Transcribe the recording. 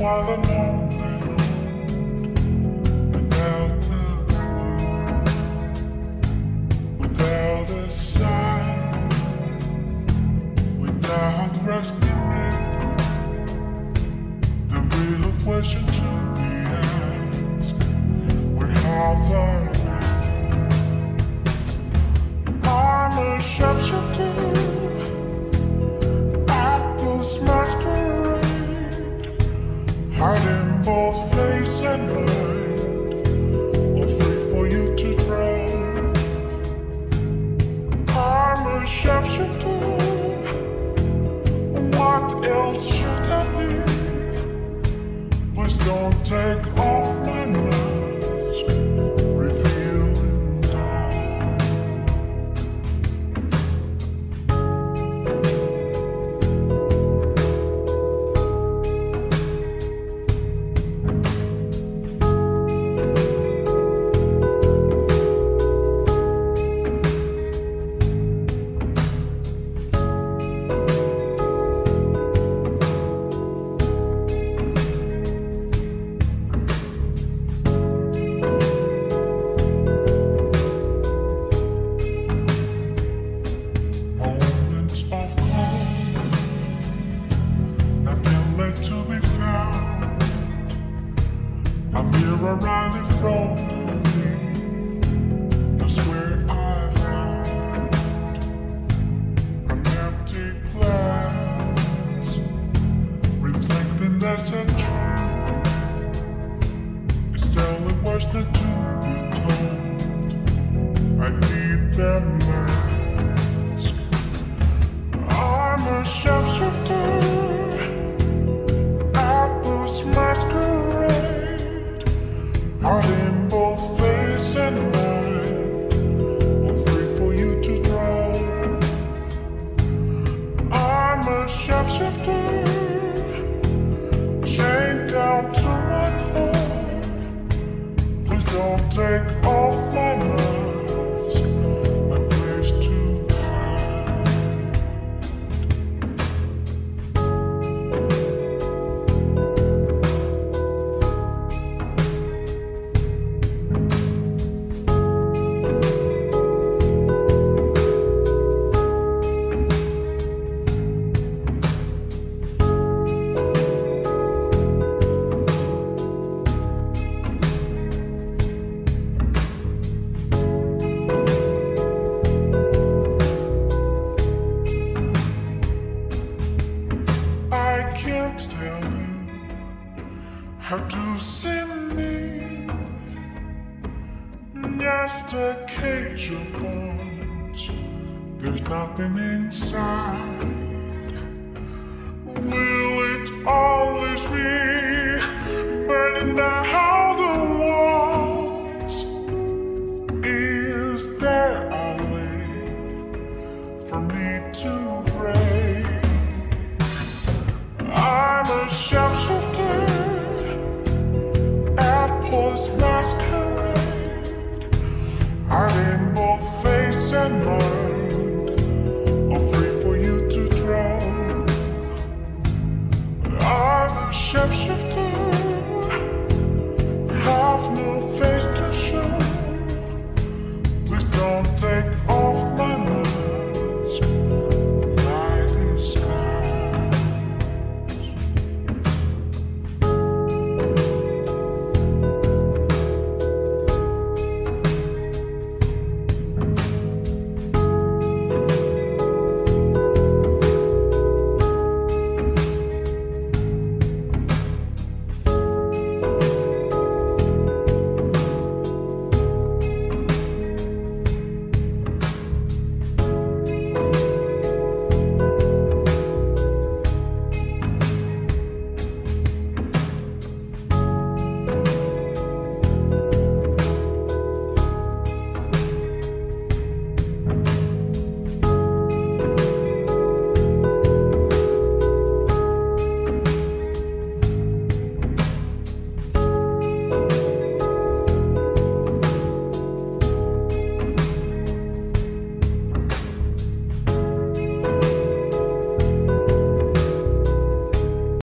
falling on the moon without the blue, without a sign, without grasping it. The real question to be asked: where have I been? I'm a sharpshooter at this masquerade, hiding both face and mind, all free for you to drown. I'm a sharpshooter. What else should I be? Please don't take off my mask, revealing dawn. A mirror right in front of me, that's where I found an empty glass, reflecting that's a truth. It's telling words that to be told. I need that mask. I'm a sharpshooter at this masquerade, hiding both face and mind, all free for you to drown. I'm a sharpshooter, chained down to my core. Please don't take off my mask, my place to hide. I can't tell you how to see me, just a cage of bones. There's nothing inside. Will it always be burning down the walls? Is there a way for me to break? I'm a sharpshooter at post masquerade, hiding both face and mind, all free for you to drown. I'm a sharpshooter, have no face to show. Please don't take